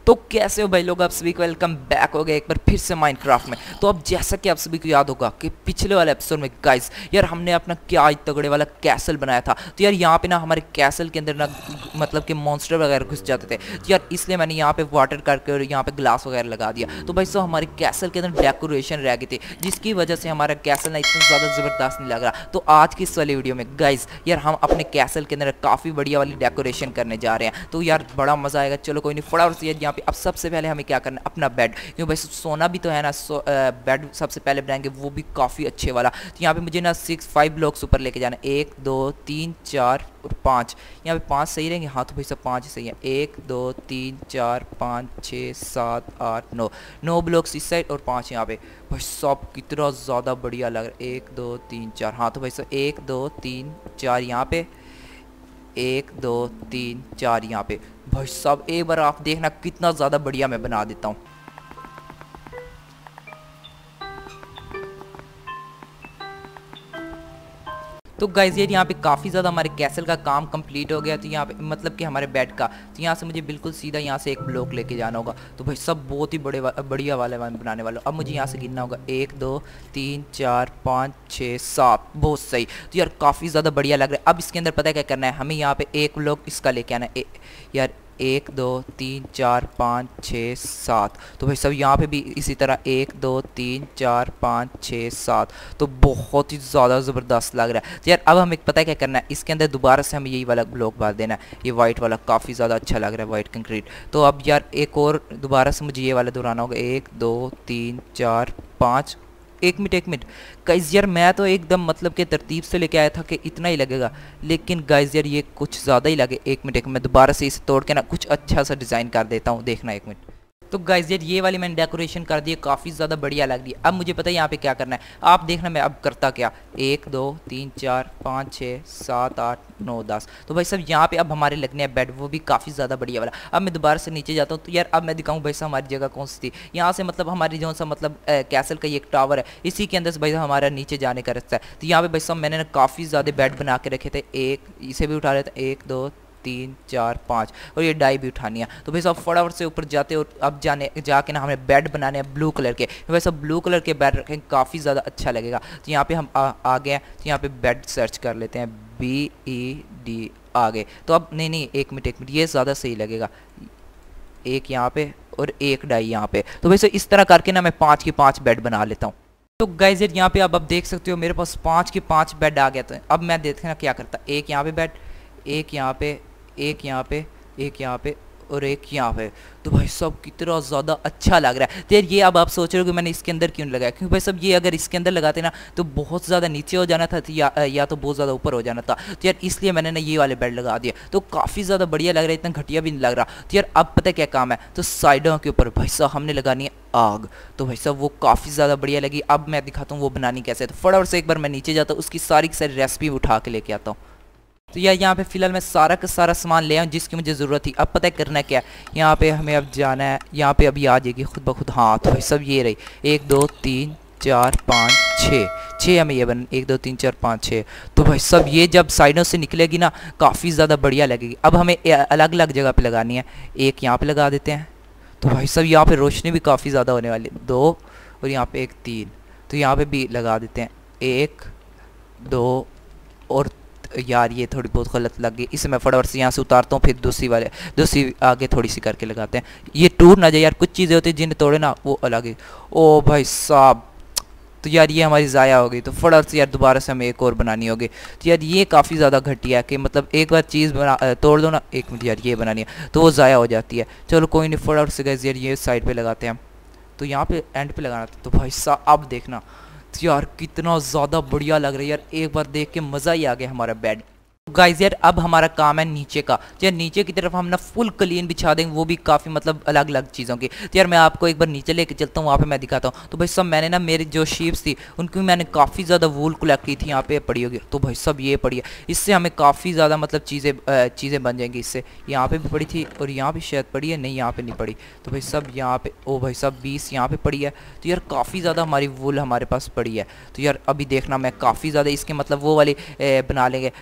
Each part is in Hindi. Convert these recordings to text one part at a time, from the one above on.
तो कैसे हो भाई लोग, आप सभी को वेलकम बैक हो गया एक बार फिर से माइनक्राफ्ट में। तो अब जैसा कि आप सभी को याद होगा कि पिछले वाले एपिसोड में गाइस यार हमने अपना क्या तगड़े वाला कैसल बनाया था। तो यार यहाँ पे ना हमारे कैसल के अंदर ना मतलब कि मॉन्स्टर वगैरह घुस जाते थे। तो यार इसलिए मैंने यहाँ पे वाटर करके और यहाँ पे ग्लास वगैरह लगा दिया। तो भाई साहब हमारे कैसल के अंदर डेकोरेशन रह गई थी, जिसकी वजह से हमारा कैसल ना इतना ज़्यादा ज़बरदस्त नहीं लग रहा। तो आज की इस वाली वीडियो में गाइस यार हम अपने कैसल के अंदर काफ़ी बढ़िया वाली डेकोरेशन करने जा रहे हैं। तो यार बड़ा मज़ा आएगा। चलो कोई नहीं, फटाफट से यहाँ पे अब सबसे पहले हमें क्या करना है, अपना बेड, क्योंकि भाई सोना भी तो है ना। बेड सबसे पहले बनाएंगे, वो भी काफ़ी अच्छे वाला। तो यहाँ पे मुझे ना 5 ब्लॉक्स ऊपर लेके जाना है। 1 2 3 4 और 5। यहाँ पे 5 सही रहेंगे। हाँ तो भाई सब 5 ही सही है। 1 2 3 4 5 6 7 8 9 ब्लॉक्स इस साइड और 5 यहाँ पे। भाई सब कितना ज़्यादा बढ़िया लग रहा है। 1 2 3 4। हाँ तो भाई सब 1 2 3 4 यहाँ पे, 1 2 3 4 यहाँ पे। भाई साहब एक बार आप देखना कितना ज़्यादा बढ़िया मैं बना देता हूँ। तो गाइस ये यहाँ पे काफ़ी ज़्यादा हमारे कैसल का काम कंप्लीट हो गया। तो यहाँ पे मतलब कि हमारे बेड का, तो यहाँ से मुझे बिल्कुल सीधा यहाँ से एक ब्लॉक लेके जाना होगा। तो भाई सब बहुत ही बढ़िया वाले बनाने वाला हूँ। अब मुझे यहाँ से गिनना होगा 1 2 3 4 5 6 7। बहुत सही। तो यार काफ़ी ज़्यादा बढ़िया लग रहा है। अब इसके अंदर पता है क्या करना है, हमें यहाँ पे एक ब्लॉक इसका लेके आना है। यार 1 2 3 4 5 6 7। तो भाई सब यहाँ पे भी इसी तरह 1 2 3 4 5 6 7। तो बहुत ही ज़्यादा ज़बरदस्त लग रहा है। तो यार अब हमें पता है क्या करना है, इसके अंदर दोबारा से हमें यही वाला ब्लॉक बार देना है। ये वाइट वाला काफ़ी ज़्यादा अच्छा लग रहा है, वाइट कंक्रीट। तो अब यार एक और दोबारा से मुझे ये वाला दोहराना होगा। 1 2 3 4 5। एक मिनट गाइस, यार मैं तो एकदम मतलब कि तरतीब से लेके आया था कि इतना ही लगेगा, लेकिन गाइस यार ये कुछ ज़्यादा ही लगे। एक मिनट मैं दोबारा से इसे तोड़ के ना कुछ अच्छा सा डिज़ाइन कर देता हूँ, देखना एक मिनट। तो गाइस यार ये वाली मैंने डेकोरेशन कर दी है, काफ़ी ज़्यादा बढ़िया लग रही है। अब मुझे पता है यहाँ पे क्या करना है, आप देखना मैं अब करता क्या। 1 2 3 4 5 6 7 8 9 10। तो भाई सब यहाँ पे अब हमारे लगने हैं बेड, वो भी काफ़ी ज़्यादा बढ़िया वाला। अब मैं दोबारा से नीचे जाता हूँ। तो यार अब मैं दिखाऊँ भाई साहब हमारी जगह कौन सी थी। यहाँ से मतलब हमारी जो सा मतलब कैसल का ये एक टावर है, इसी के अंदर से भाई हमारा नीचे जाने का रास्ता है। तो यहाँ पे भाई साहब मैंने ना काफ़ी ज़्यादा बेड बना के रखे थे। एक इसे भी उठा रहे थे, 1 2 3 4 5 और ये डाई भी उठानी है। तो भाई सब फटाफट से ऊपर जाते और अब जाके ना हमें बेड बनाने हैं ब्लू कलर के। वैसे ब्लू कलर के बेड रखें काफ़ी ज़्यादा अच्छा लगेगा। तो यहाँ पे हम आ गए हैं। तो यहाँ पे बेड सर्च कर लेते हैं, BED आ गए। तो अब नहीं एक मिनट ये ज़्यादा सही लगेगा। एक यहाँ पे और एक डाई यहाँ पे। तो वैसे इस तरह करके ना मैं 5 के 5 बेड बना लेता हूँ। तो गाइस यार यहाँ पे अब आप देख सकते हो मेरे पास 5 के 5 बेड आ गया। तो अब मैं देखना क्या करता, एक यहाँ पे बेड, एक यहाँ पे, एक यहाँ पे, एक यहाँ पे और एक यहाँ पे। तो भाई सब कितना ज़्यादा अच्छा लग रहा है। तो यार ये अब आप सोच रहे हो कि मैंने इसके अंदर क्यों लगाया, क्योंकि भाई सब ये अगर इसके अंदर लगाते ना तो बहुत ज़्यादा नीचे हो जाना था, या तो बहुत ज़्यादा ऊपर हो जाना था। तो यार इसलिए मैंने ना ये वाले बेड लगा दिया। तो काफ़ी ज़्यादा बढ़िया लग रहा है, इतना घटिया भी नहीं लग रहा। तो यार अब पता है क्या काम है, तो साइडों के ऊपर भाई साहब हमने लगानी है आग। तो भाई साहब वो काफ़ी ज़्यादा बढ़िया लगी। अब मैं दिखाता हूँ वो बनानी कैसे। तो फटाफट से एक बार मैं नीचे जाता हूँ, उसकी सारी की सारी रेसिपी उठा के लेके आता हूँ। तो यार यहाँ पे फिलहाल मैं सारा का सारा सामान ले आऊँ जिसकी मुझे ज़रूरत थी। अब पता है करना क्या है, यहाँ पे हमें अब जाना है, यहाँ पे अभी आ जाएगी खुद ब खुद। हाँ तो भाई सब ये रही 1 2 3 4 5 6 हमें ये बन 1 2 3 4 5 6। तो भाई सब ये जब साइडों से निकलेगी ना काफ़ी ज़्यादा बढ़िया लगेगी। अब हमें अलग अलग जगह पे लगानी है। एक यहाँ पे लगा देते हैं। तो भाई सब यहाँ पे रोशनी भी काफ़ी ज़्यादा होने वाली, 2 और यहाँ पे 1 3। तो यहाँ पे भी लगा देते हैं 1 2 और यार ये थोड़ी बहुत गलत लग गई, इसे मैं फटाफट से यहाँ से उतारता हूँ। फिर दूसरी आगे थोड़ी सी करके लगाते हैं, ये टूट ना जाए यार। कुछ चीज़ें होती हैं जिन्हें तोड़े ना वो अलग है। ओ भाई साहब, तो यार ये हमारी ज़ाया हो गई। तो फटाफट से यार दोबारा से हमें एक और बनानी होगी। तो यार ये काफ़ी ज़्यादा घटिया है कि मतलब एक बार चीज़ तोड़ दो ना, एक मिनट यार ये बनानी है तो वो ज़ाया हो जाती है। चलो कोई नहीं, फटाफट से गाइस यार ये साइड पर लगाते हैं हम। तो यहाँ पे एंड पे लगाना था। तो भाई साहब अब देखना तो यार कितना ज़्यादा बढ़िया लग रहा है यार, एक बार देख के मज़ा ही आ गया हमारा बेड। गाइस यार अब हमारा काम है नीचे का। तो यार नीचे की तरफ हम ना फुल क्लीन बिछा देंगे, वो भी काफ़ी मतलब अलग अलग चीज़ों की। तो यार मैं आपको एक बार नीचे लेके चलता हूँ, वहाँ पे मैं दिखाता हूँ। तो भाई सब मैंने ना मेरी जो शीप्स थी उनकी मैंने काफ़ी ज़्यादा वूल कलेक्ट की थी, यहाँ पे पड़ी होगी। तो भाई सब ये पड़ी है, इससे हमें काफ़ी ज़्यादा मतलब चीज़ें बन जाएंगी इससे। यहाँ पे भी पड़ी थी और यहाँ भी शायद पड़ी है, नहीं यहाँ पे नहीं पड़ी। तो भाई सब यहाँ पे, ओ भाई सब 20 यहाँ पे पड़ी है। तो यार काफ़ी ज़्यादा हमारी वूल हमारे पास पड़ी है। तो यार अभी देखना मैं काफ़ी ज़्यादा इसके मतलब वो वाली बना लेंगे। तो यार अब मैं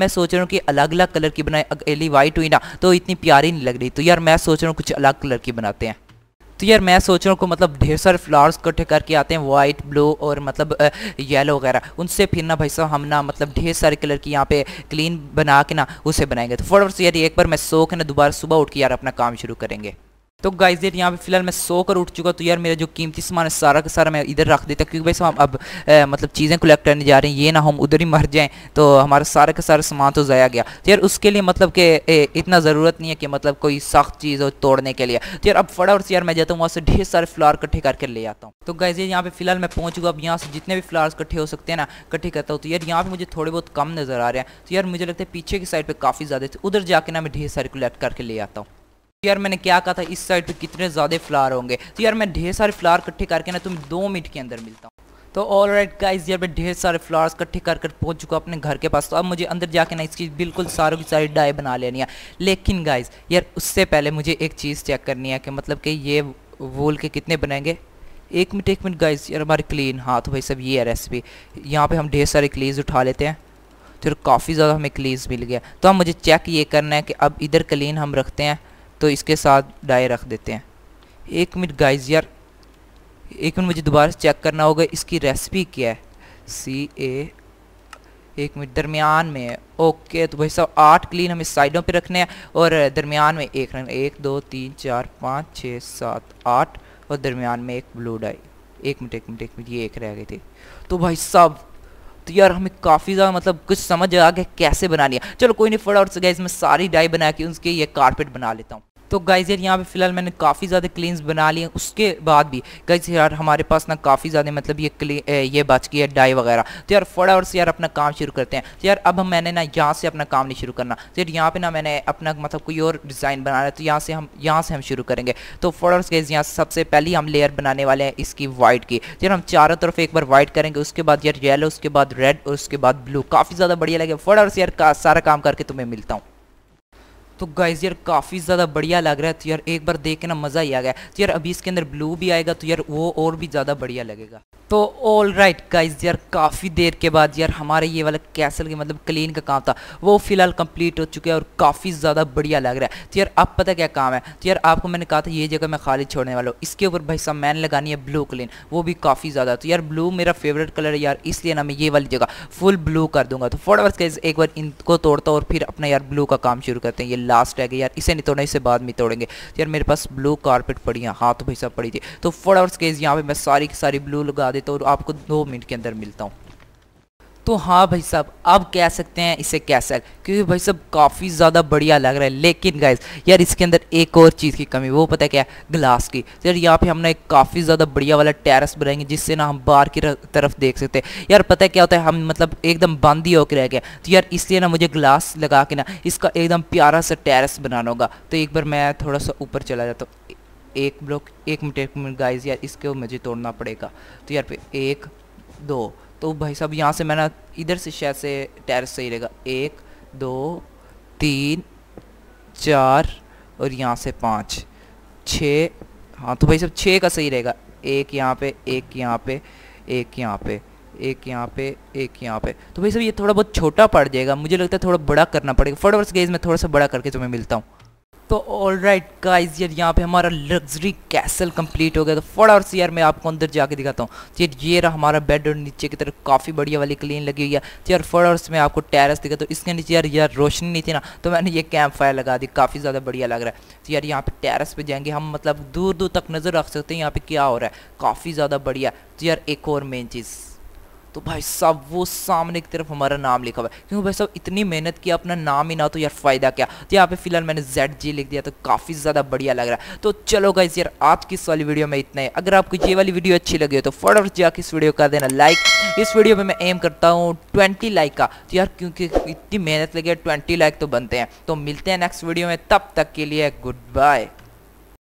मैं सोच रहा हूँ कि अलग अलग कलर की बनाए, अकेली वाइट हुई ना तो इतनी प्यारी नहीं लग रही। तो यार मैं सोच रहा हूँ कुछ अलग कलर की बनाते हैं। तो यार मैं सोच रहा हूँ को मतलब ढेर सारे फ्लावर्स इकट्ठे करके आते हैं, वाइट ब्लू और मतलब येलो वगैरह, उनसे फिर ना भाई साहब हम ना मतलब ढेर सारे कलर की यहाँ पे क्लीन बना के ना उसे बनाएंगे। तो फटाफट से यार एक बार मैं सो के ना दोबारा सुबह उठ के यार अपना काम शुरू करेंगे। तो गाइस यार यहाँ पे फिलहाल मैं सो कर उठ चुका। तो यार मेरा जो कीमती सामान है सारा का सारा मैं इधर रख देता, क्योंकि भाई साहब हम अब मतलब चीज़ें कलेक्ट करने जा रहे हैं, ये ना हम उधर ही मर जाएं तो हमारा सारा का सारा सामान तो ज़ाया गया। तो यार उसके लिए मतलब कि इतना ज़रूरत नहीं है कि मतलब कोई सख्त चीज़ हो तोड़ने के लिए। तो यार अब फटाफट से यार मैं जाता हूँ वहाँ से ढेर सारे फ्लावर इकट्ठे करके ले आता हूँ। तो गाइस यार यहाँ पे फिलहाल मैं पहुँच चुका। अब यहाँ से जितने भी फ्लावर्स इकट्ठे हो सकते हैं ना इकट्ठे करता हूँ। तो यार यहाँ पे मुझे थोड़े बहुत कम नज़र आ रहे हैं। तो यार मुझे लगता है पीछे की साइड पर काफ़ी ज़्यादा थे, उधर जाके ना मैं ढेर सारे कलेक्ट करके ले आता हूँ। यार मैंने क्या कहा था इस साइड पे कितने ज़्यादा फ्लावर होंगे। तो यार मैं ढेर सारे फ्लावर इकट्ठे करके ना तुम्हें 2 मिनट के अंदर मिलता हूँ। तो ऑलराइट गाइस यार मैं ढेर सारे फ्लावर्स इकट्ठे कर पहुँच चुका अपने घर के पास। तो अब मुझे अंदर जाके ना इसकी बिल्कुल सारों की सारी डाई बना लेनी है। लेकिन गाइस यार उससे पहले मुझे एक चीज़ चेक करनी है कि मतलब कि ये वूल के कितने बनाएंगे। एक मिनट गाइस यार हमारे क्लीन, हाँ तो भाई सब ये है रेसिपी। यहाँ पर हम ढेर सारे क्लीज उठा लेते हैं। तो काफ़ी ज़्यादा हमें क्लीज मिल गया। तो अब मुझे चेक ये करना है कि अब इधर क्लीन हम रखते हैं तो इसके साथ डाई रख देते हैं। एक मिनट गाइस यार एक मिनट मुझे दोबारा चेक करना होगा इसकी रेसिपी क्या है। CA एक मिनट दरमियान में है। ओके तो भाई साहब 8 क्लीन हमें साइडों पे रखने हैं और दरमियान में एक रखना, 1 2 3 4 5 6 7 8 और दरमियान में एक ब्लू डाई। एक मिनट ये एक रह गई थी। तो भाई साहब तो यार हमें काफ़ी ज़्यादा मतलब कुछ समझ आ गया कैसे बनानी है। चलो कोई नहीं, फटाफट से गाइस मैं सारी डाई बना के उसके ये कारपेट बना लेता हूँ। तो गाइस यार यहाँ पे फिलहाल मैंने काफ़ी ज़्यादा क्लीन्स बना लिए। उसके बाद भी गाइस यार हमारे पास ना काफ़ी ज़्यादा मतलब ये बच गई है डाई वगैरह। तो यार फटाफट से यार अपना काम शुरू करते हैं। तो यार अब मैंने ना यहाँ से अपना काम नहीं शुरू करना। तो यार यहाँ पे ना मैंने अपना मतलब कोई और डिज़ाइन बनाना है। तो यहाँ से हम शुरू करेंगे। तो फटाफट से गाइस यहाँ सबसे पहले हम लेयर बनाने वाले हैं इसकी वाइट की। तो यार हम चारों तरफ एक बार वाइट करेंगे, उसके बाद यार येलो, उसके बाद रेड और उसके बाद ब्लू। काफ़ी ज़्यादा बढ़िया लगेगा। फटाफट से यार सारा काम करके तुम्हें मिलता हूँ। तो गाइस यार काफ़ी ज़्यादा बढ़िया लग रहा है। तो यार एक बार देख के ना मज़ा ही आ गया। तो यार अभी इसके अंदर ब्लू भी आएगा तो यार वो और भी ज़्यादा बढ़िया लगेगा। तो ऑल राइट गाइस यार काफ़ी देर के बाद यार हमारे ये वाला कैसल के मतलब क्लीन का काम था वो फिलहाल कंप्लीट हो चुका है और काफ़ी ज़्यादा बढ़िया लग रहा है। तो यार अब पता क्या काम है। तो यार आपको मैंने कहा था ये जगह मैं खाली छोड़ने वाला हूँ। इसके ऊपर भाई साहब मैंने लगानी है ब्लू क्लीन, वो भी काफ़ी ज़्यादा। तो यार ब्लू मेरा फेवरेट कलर है यार, इसलिए ना मैं ये वाली जगह फुल ब्लू कर दूंगा। तो फटाफट गाइस एक बार इनको तोड़ता हूँ और फिर अपना यार ब्लू का काम शुरू करते हैं। ये लास्ट है यार, इसे नहीं तोड़ना, इसे बाद में तोड़ेंगे। तो यार मेरे पास ब्लू कारपेट पड़ी है, हाँ तो भाई साहब पड़ी थी। तो फटाफट गाइस यहाँ पे मैं सारी की सारी ब्लू लगा देता हूँ और आपको 2 मिनट के अंदर मिलता हूँ। तो हाँ भाई साहब अब कह सकते हैं इसे कैसल, क्योंकि भाई साहब काफ़ी ज़्यादा बढ़िया लग रहा है। लेकिन गाइस यार इसके अंदर एक और चीज़ की कमी, वो पता है क्या है, ग्लास की। तो यार यहाँ पे हमने एक काफ़ी ज़्यादा बढ़िया वाला टेरेस बनाएंगे जिससे ना हम बाहर की तरफ देख सकते हैं। यार पता है क्या होता है, हम मतलब एकदम बंद ही होकर रह गए। तो यार इसलिए ना मुझे ग्लास लगा के ना इसका एकदम प्यारा सा टेरेस बनाना होगा। तो एक बार मैं थोड़ा सा ऊपर चला जाता हूँ। एक ब्लॉक, एक मिनट गाइस यार इसको मुझे तोड़ना पड़ेगा। तो यार पे 1 2, तो भाई साहब यहाँ से मैं ना इधर से शायद से टेरेस सही रहेगा। 1 2 3 4 और यहाँ से 5 6, हाँ तो भाई साहब 6 का सही रहेगा। एक यहाँ पे, एक यहाँ पे, एक यहाँ पे, एक यहाँ पे, एक यहाँ पे। तो भाई साहब ये थोड़ा बहुत छोटा पड़ जाएगा, मुझे लगता है थोड़ा बड़ा करना पड़ेगा। फटाफट गाइस मैं थोड़ा सा बड़ा करके तुम्हें मिलता हूँ। तो ऑल राइट गाइज यार यहाँ पे हमारा लग्जरी कैसल कंप्लीट हो गया। तो फटाफट से यार मैं आपको अंदर जाके दिखाता हूँ। तो ये रहा हमारा बेड और नीचे की तरफ काफ़ी बढ़िया वाली क्लीन लगी हुई है। तो यार फटाफट से मैं आपको टेरेस दिखा। तो इसके नीचे यार रोशनी नहीं थी ना, तो मैंने ये कैंप फायर लगा दी, काफ़ी ज़्यादा बढ़िया लग रहा है। तो यार यहाँ पे टेरेस पे जाएंगे हम, मतलब दूर दूर तक नज़र रख सकते हैं यहाँ पे क्या हो रहा है, काफ़ी ज़्यादा बढ़िया। तो यार एक और मेन चीज़, तो भाई साहब वो सामने की तरफ हमारा नाम लिखा हुआ है, क्योंकि भाई साहब इतनी मेहनत की अपना नाम ही ना तो यार फ़ायदा क्या। तो यहाँ पे फिलहाल मैंने ZG लिख दिया, तो काफ़ी ज़्यादा बढ़िया लग रहा है। तो चलो गाइस यार आज की इस वाली वीडियो में इतना है। अगर आपको ये वाली वीडियो अच्छी लगी हो तो फटाफट जाके इस वीडियो कर देना लाइक। इस वीडियो में मैं एम करता हूँ 20 लाइक का। तो यार क्योंकि इतनी मेहनत लगी है 20 लाइक तो बनते हैं। तो मिलते हैं नेक्स्ट वीडियो में, तब तक के लिए गुड बाय।